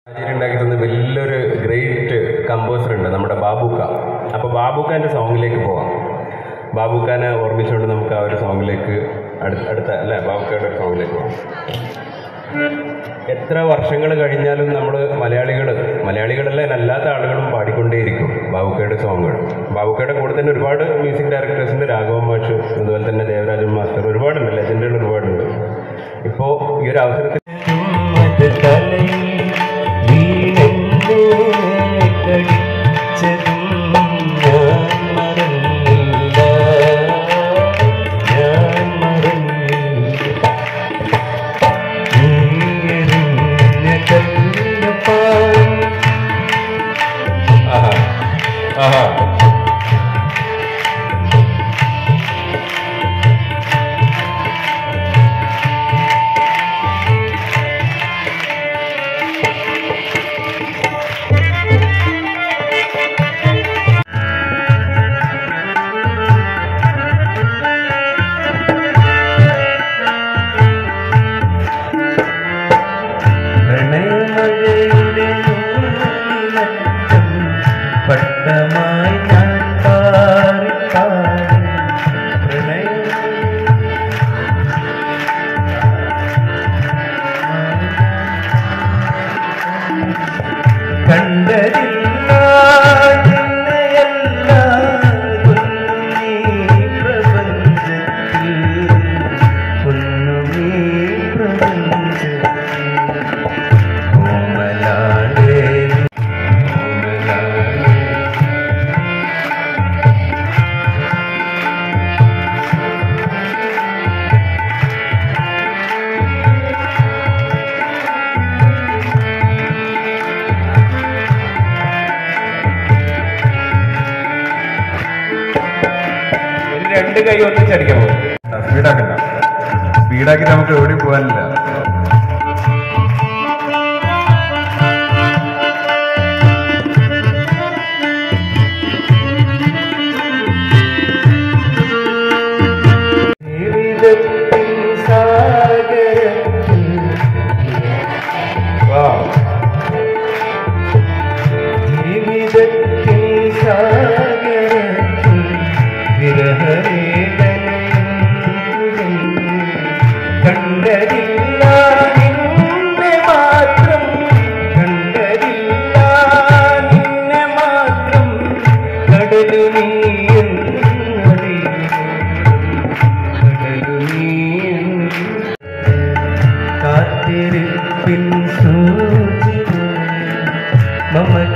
ഉണ്ടാക്കി തന്ന വലിയൊരു ഗ്രേറ്റ് കമ്പോസർ ഉണ്ട് നമ്മുടെ ബാബുക്ക. അപ്പോൾ ബാബുക്കാൻ്റെ സോങ്ങിലേക്ക് പോവാം. ബാബുക്കാനെ ഓർമ്മിച്ചുകൊണ്ട് നമുക്ക് ആ ഒരു സോങ്ങിലേക്ക് അടുത്ത അല്ലേ ബാബുക്കയുടെ ഒരു സോങ്ങിലേക്ക് പോകാം. എത്ര വർഷങ്ങൾ കഴിഞ്ഞാലും നമ്മൾ മലയാളികളല്ല അല്ലാത്ത ആളുകളും പാടിക്കൊണ്ടേയിരിക്കും ബാബുക്കയുടെ സോങ്ങുകൾ. ബാബുക്കയുടെ കൂടെ തന്നെ ഒരുപാട് മ്യൂസിക് ഡയറക്ടേഴ്സിൻ്റെ രാഘവൻ മാഷ്, അതുപോലെ തന്നെ ദേവരാജൻ മാസ്റ്റർ, ഒരുപാടുണ്ട്, ലെജൻഡുകൾ ഒരുപാടുണ്ട്. ഇപ്പോൾ ഈ ഒരു അവസരത്തിൽ രണ്ട് കൈ ഒന്നിച്ചടിക്കാൻ പോകും. സ്പീഡാക്കി നമുക്ക് എവിടെയും പോകാനില്ല. Mama